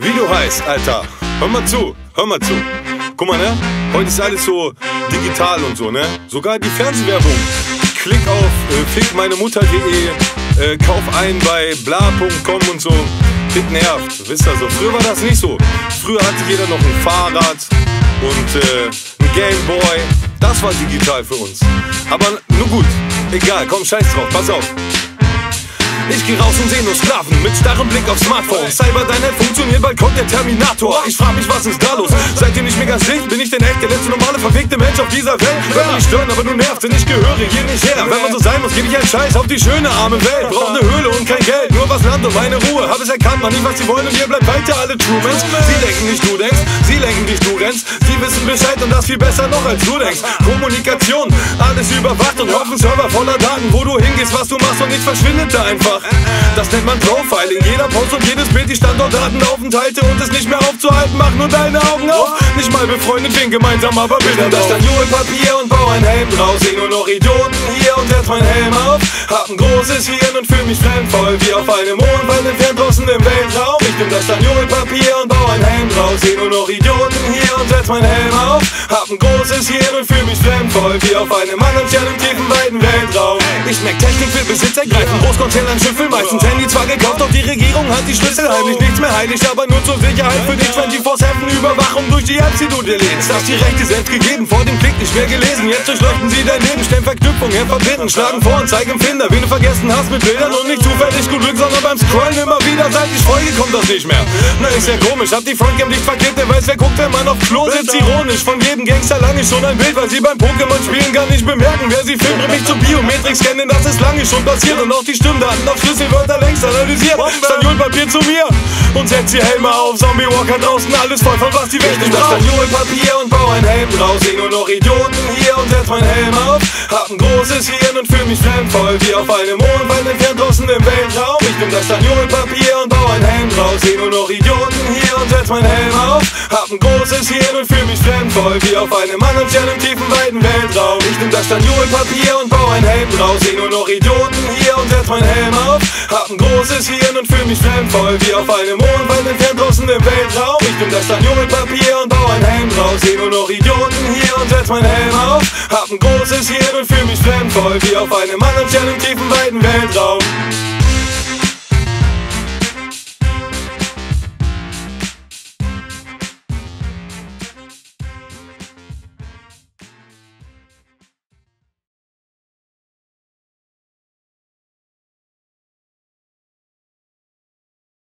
wie du heißt, Alter. Hör mal zu, hör mal zu. Guck mal, ne? Heute ist alles so digital und so, ne? Sogar die Fernsehwerbung. Klick auf fickmeinemutter.de, kauf ein bei bla.com und so. Das nervt, wisst ihr so. Früher war das nicht so. Früher hatte jeder noch ein Fahrrad und ein Gameboy. Das war digital für uns. Aber nur gut, egal, komm, scheiß drauf, pass auf. Ich geh raus und seh nur Sklaven mit starrem Blick auf Smartphone. Cyberdyne funktioniert, bald kommt der Terminator. Ich frag mich, was ist da los? Seid ihr nicht mega sicht? Bin ich denn echt der letzte normale verfickte Mensch auf dieser Welt? Will mich stören, aber du nervst, denn ich gehöre hier nicht her. Wenn man so sein muss, geb ich einen Scheiß auf die schöne arme Welt. Brauch ne Höhle und kein Geld, nur was Land und meine Ruhe. Hab es erkannt, man nicht, was sie wollen und ihr bleibt weiter alle Trumans. Sie denken nicht, du denkst, sie lenken dich, du rennst. Sie wissen Bescheid und das viel besser noch als du denkst. Kommunikation, alles überwacht und Haufen Server voller Daten. Wo du hingehst, was du machst und nichts verschwindet da einfach. Das nennt man Profiling, jeder Post und jedes Bild die Standortdaten Aufenthalte und es nicht mehr aufzuhalten, mach nur deine Augen auf. Nicht mal befreundet, wir gemeinsam, aber Bilder drauf. Das Papier und bau ein Helm draus, seh nur noch Idioten hier und setz mein Helm auf. Hab ein großes Hirn und fühl mich fremdvoll, wie auf einem Mond, weit entfernt draußen im Weltraum. Ich nehm das Papier und bau ein Helm draus, seh nur noch Idioten hier und setz mein Helm auf. Hab ein großes Hirn und fühl mich fremdvoll, wie auf einem anderen Stern im tiefen, weiten Weltraum. Ich merk Technik will Besitz ergreifen, Großkonzern an Schiffel meistens Handy zwar gekauft, doch die Regierung hat die Schlüssel heimlich. Nichts mehr heilig, aber nur zur Sicherheit für dich 24/7 Überwachung durch die Apps, die du dir lädst. Das die Rechte selbst gegeben, vor dem Klick nicht mehr gelesen. Jetzt durchleuchten sie dein Leben, stellen Verknüpfung her, verbinden, schlagen vor und zeigen Finder, wen du vergessen hast mit Bildern und nicht zufällig gut Glück, sondern beim Scrollen immer wieder. Seit ich folge, kommt das nicht mehr. Na, ist ja komisch, hab die Frontcam nicht verkehrt, der weiß, wer guckt, wenn man auf Klo sitzt. Ironisch, von jedem Gangster lange schon ein Bild, weil sie beim Pokémon spielen gar nicht bemerken, wer sie filmt. Mich zu Biometrik scannen, das ist lange schon passiert und auch die Stimmdaten auf Schlüsselwörter längst analysiert. Papier zu mir und setz die Helme auf. Zombie Walker draußen, alles voll von was die Welt nicht braucht. Papier und bau ein Helm draus, seh nur noch Idioten hier und setz mein Helm auf. Hab ein großes Hirn und fühl mich fremdvoll, wie auf einem Mond, weit entfernt draußen im Weltraum. Ich nehm das Papier und bau ein Helm draus, seh nur noch Idioten hier und setz mein Helm auf. Hab ein großes Hirn und fühl mich fremdvoll, wie auf einem anderen Stern im tiefen, weiten Weltraum. Ich nehm das Papier und bau ein Helm draus, seh nur noch Idioten hier und setz mein Helm auf. Hab ein großes Hirn und fühl mich fremdvoll, wie auf einem Mond, weit entfernt draußen im Weltraum. Ich nehm das Papier und bau ein Helm draus, seh nur noch Idioten hier und setz mein Helm auf. Hab ein großes Hirn und fühl mich fremdvoll, wie auf einem anderen Stern im tiefen